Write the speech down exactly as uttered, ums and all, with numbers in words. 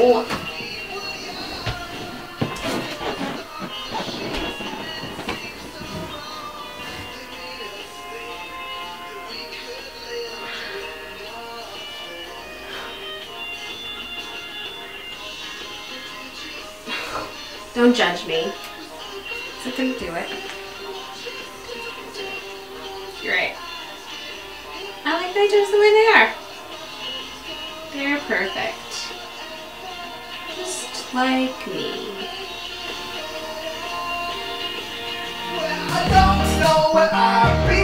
Oh. Don't judge me. I couldn't do it. You're right. I like my toes the way they are. They're perfect. Just like me. Well, I don't know what I've been.